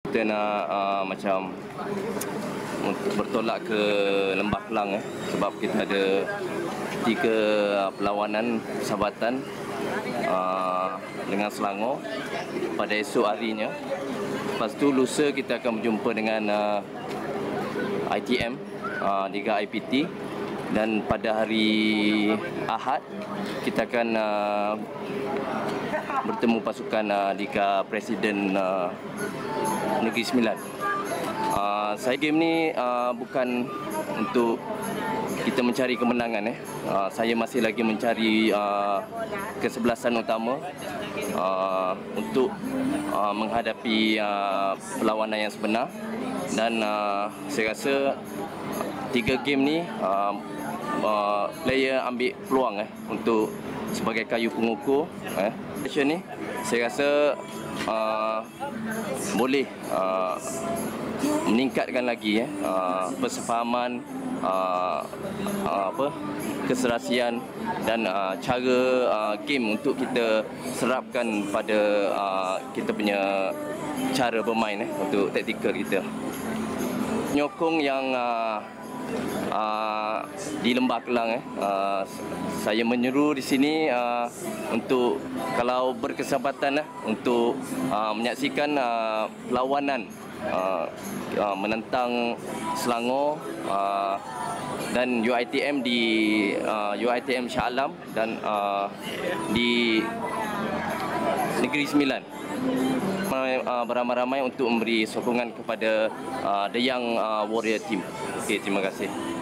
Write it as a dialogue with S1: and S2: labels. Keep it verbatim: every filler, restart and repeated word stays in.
S1: Kita nak uh, macam untuk bertolak ke Lembah Kelang eh, sebab kita ada tiga perlawanan persahabatan uh, dengan Selangor pada esok harinya. Lepas tu lusa kita akan berjumpa dengan uh, I T M, uh, Liga I P T, dan pada hari Ahad kita akan uh, bertemu pasukan uh, Liga Presiden uh, Negeri Sembilan. Uh, saya game ni uh, bukan untuk kita mencari kemenangan eh. Uh, saya masih lagi mencari uh, kesebelasan utama uh, untuk uh, menghadapi uh, perlawanan yang sebenar. Dan uh, saya rasa tiga game ni uh, uh, player ambil peluang eh untuk sebagai kayu pengukur eh. Session ni saya rasa uh, boleh uh, meningkatkan lagi eh uh, persefahaman, uh, uh, apa keserasian dan uh, cara uh, game untuk kita serapkan pada uh, kita punya cara bermain eh untuk taktikal kita. Penyokong yang uh, uh, di Lembah Kelang eh uh, saya menyeru di sini uh, untuk kalau berkesempatan eh untuk uh, menyaksikan uh, perlawanan uh, uh, menentang Selangor uh, dan U I T M di uh, U I T M Shah Alam dan uh, di Negeri Sembilan. Uh, beramai-ramai untuk memberi sokongan kepada uh, The Young uh, Warrior Team. Okey, terima kasih.